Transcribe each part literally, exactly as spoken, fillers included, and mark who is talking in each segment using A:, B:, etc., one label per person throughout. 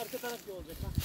A: arka taraf iyi olacak ha.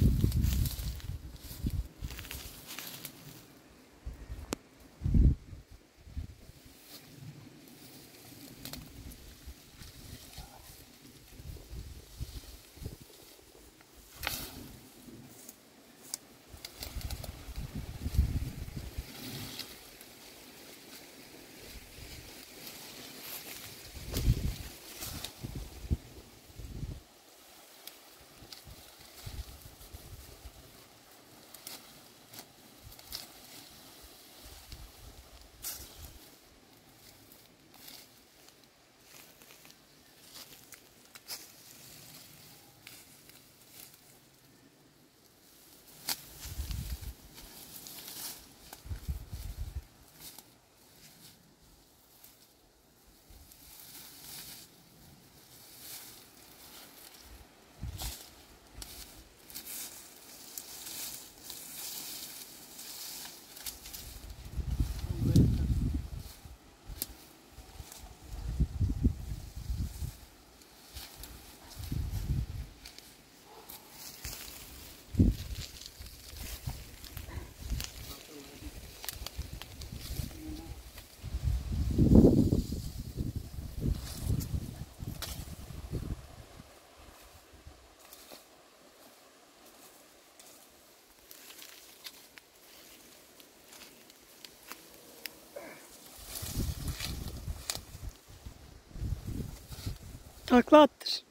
B: Takla attır.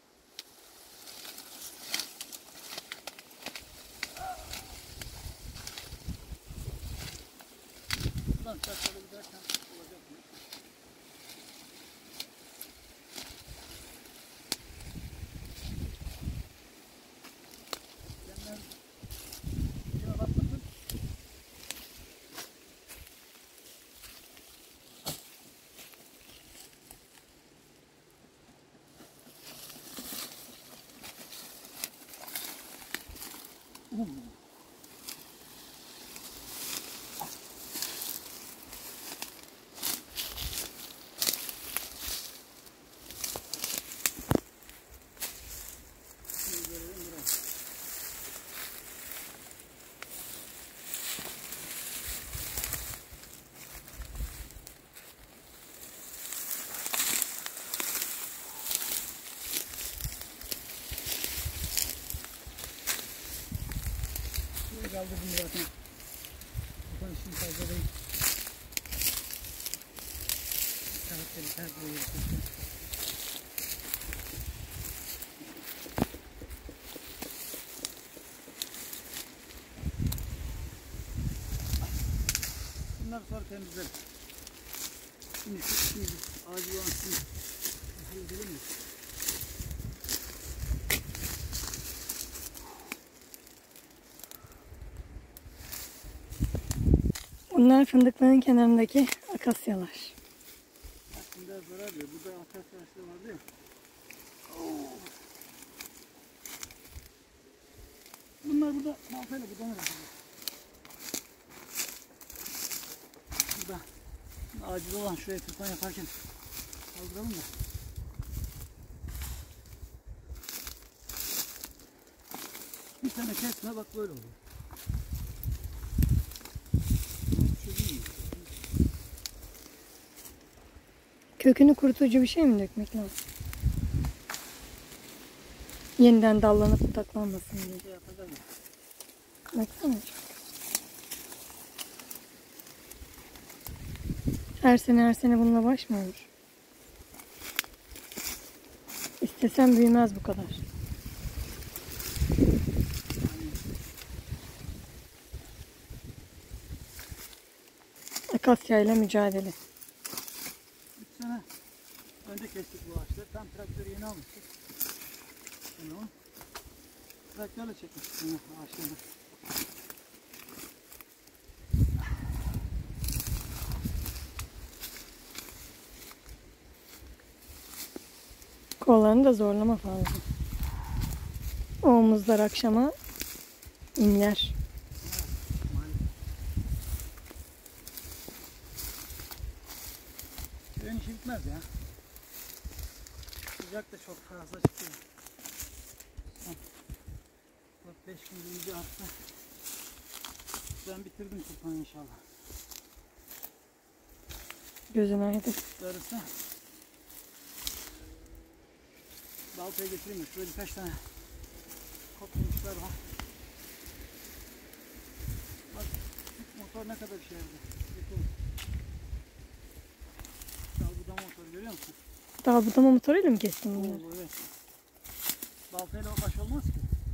A: Buradan çarşıda giderken olacak mı? Senden şuna bakmasın. Hmm. Kaldırdım zaten. Buradan şimdi fazla değil. Karakteri tercih ediyorsun. Bunları sonra temizlerim. Şimdi şimdi ağacı olan şimdi halledelim mi?
B: Bunlar fındıkların kenarındaki akasyalar.
A: Aslında zarar diyor. Burada akasya ağaçları vardı ya. Bunlar burada baltayla budanır aslında. Burada acil olan şuraya tırpan yaparken kaldıralım da. Bir tane kesme bak böyle oluyor.
B: Kökünü kurutucu bir şey mi dökmek lazım? Yeniden dallanıp budaklanmasın diye.
A: Şey yapacağım ya.
B: Baksana çok. Her sene her sene bununla baş mı olur? İstesem büyümez bu kadar. Akasya ile mücadele.
A: üç sene önce kestik bu ağaçları. Tam traktörü yeni almıştık. Bunu traktörle çekmiştik bunu ağaçları.
B: Kollarını da zorlama fazla. O omuzlar akşama inler.
A: Köyün işi bitmez ya. Sıcak da çok fazla çıkıyor. beş gün boyunca arttı. Ben bitirdim kurbanı inşallah.
B: Gözün aydın.
A: Darısı. Baltaya getireyim mi? Şöyle birkaç tane kopmuşlar var. Bak motor ne kadar şey yaptı. Dalbuda motor görüyor musun?
B: Dal budama motoruyla mı kestin bunları?
A: Oo, evet. Baltayla o baş olmaz ki.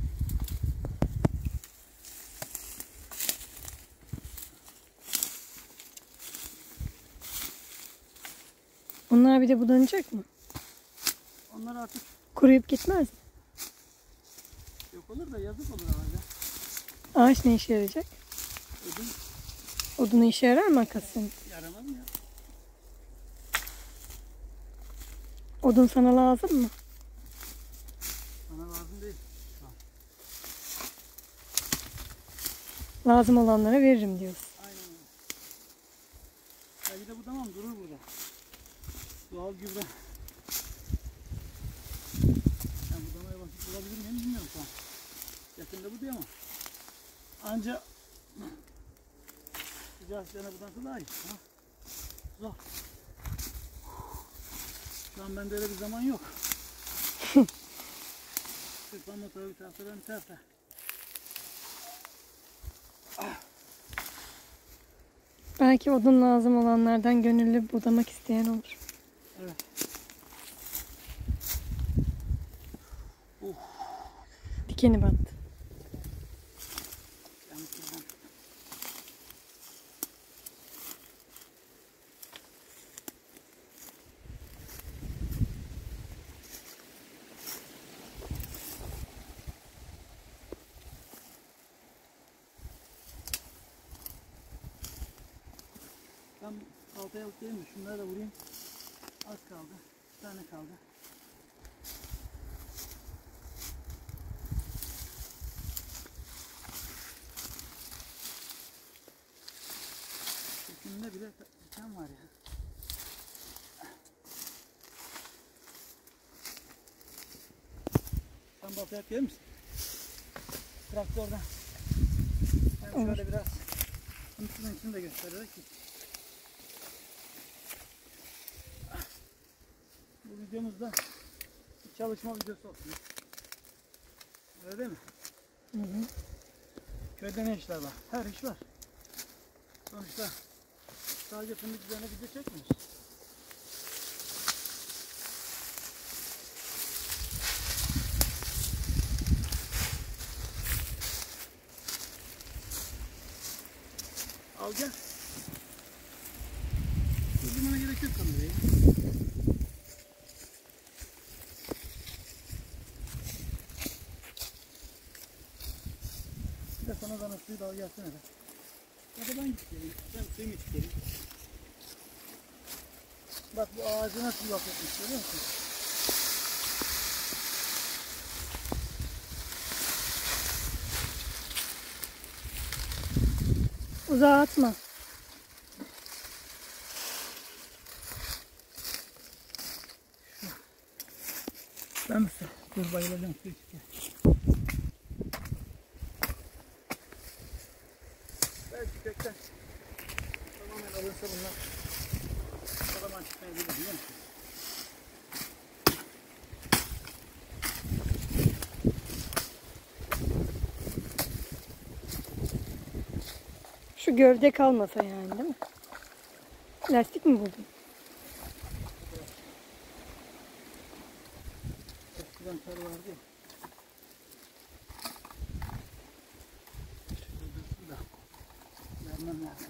B: Onlar bir de budanacak mı?
A: Onlar artık
B: Kuruyup gitmez mi?
A: yok olur da yazık olur herhalde.
B: Ağaç ne işe yarayacak?
A: Ödüm
B: Odunu işe yarar mı akasın?
A: yaramaz mı ya?
B: Odun sana lazım mı?
A: Bana lazım değil şu an.
B: Lazım olanlara veririm diyorsun.
A: Aynen öyle. Belki de bu tamam durur burada. Doğal gübre. Ben budamaya bakıp bulabilir miyim bilmiyorum şu an. Yakında bu diyor ama. Anca sıcak sıcağına budansa daha iyi. Ha? Zor. Şu an bende öyle bir zaman yok. Kırpan motoru bir tarafta ben bir tarafta.
B: Belki odun lazım olanlardan gönüllü budamak isteyen olur.
A: Evet. Uh.
B: Dikeni battı.
A: Yalnız kurban. Ben baltaya alıp geleyim de şunları da vurayım. Az kaldı. Bir tane kaldı. Şeklinde bile diken var ya. Sen baltaya alıp gelir misin? Traktörden. Hem şöyle biraz şunun içini de göstererek git. Bu videomuzda bir çalışma videosu olsun. Öyle değil mi?
B: Hı hı.
A: Köyde ne işler var? Her iş var. Sonuçta sadece fındık üzerine video çekmiyoruz. Al gel. Durdurmana gerek yok kamerayı. Bir de sana bana suyu da al gelsene de. Ya da ben gideyim. Ben suyumu içeyim. Bak bu ağacı nasıl laf etmiş görüyor musun?
B: Uzağa atma.
A: Ben misin? Dur bayılacağım su içeceğim. Belki kökten tamamen alırsa bunlar o zaman çıkmayabilir biliyor musun?
B: Şu gövde kalmasa yani değil mi? Lastik mi buldun?
A: Eskiden kar vardı ya. Şurada dursun da vermem lazım.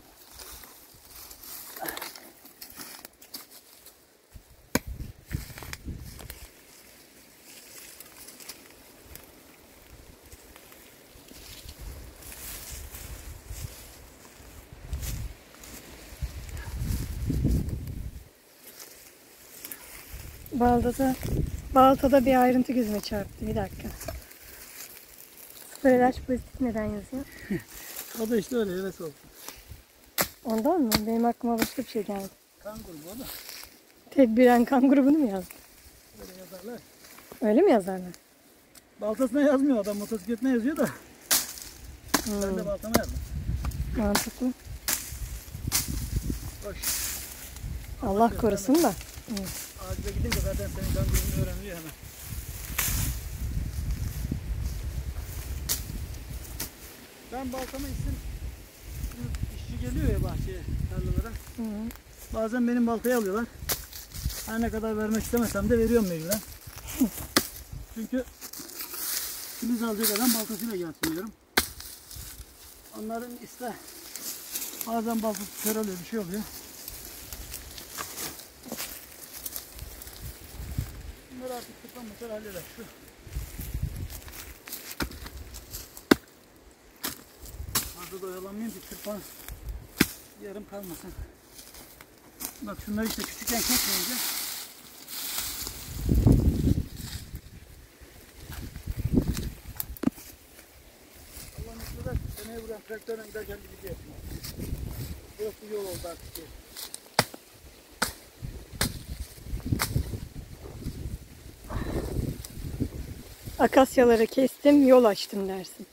B: Baltada, baltada bir ayrıntı gözüme çarptı. Bir dakika. Sıfır ilaç pozitif neden yazıyor?
A: O da işte öyle heves olsun.
B: Ondan mı? Benim aklıma başka bir şey geldi.
A: Kan grubu o da.
B: Tedbiren kan grubunu mu yazdı?
A: Böyle yazarlar.
B: Öyle mi yazarlar?
A: Baltasına yazmıyor adam, motosikletine yazıyor da. Ben de baltama yaptım.
B: Mantıklı.
A: Hoş.
B: Allah korusun da.
A: Ağaca gidince zaten senin gangrenini öğreniliyor hemen. Ben baltama isim işçi geliyor ya bahçeye, tarlalara.
B: Hı.
A: Bazen benim baltayı alıyorlar. Her ne kadar vermek istemesem de veriyorum mecburen. Çünkü filiz alacak adam baltasıyla gelsin diyorum. Onların iste bazen baltası kör oluyor, bir şey oluyor. Bunları artık tıklan mesela halleder. Şu. Fazla da oyalanmayayım ki tırpan yarım kalmasın. Bak şunları işte küçükken kesmeyince Allah'ın ismi de seneye buradan traktörle giderken bir gidiyor. Burası yol oldu artık diye.
B: Akasyaları kestim, yol açtım dersin.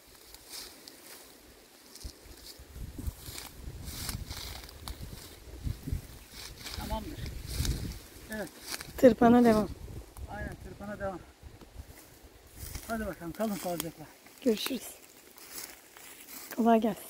A: Tamamdır. Evet.
B: Tırpana devam.
A: Aynen tırpana devam. Hadi bakalım kalın sağlıcakla.
B: Görüşürüz. Kolay gelsin.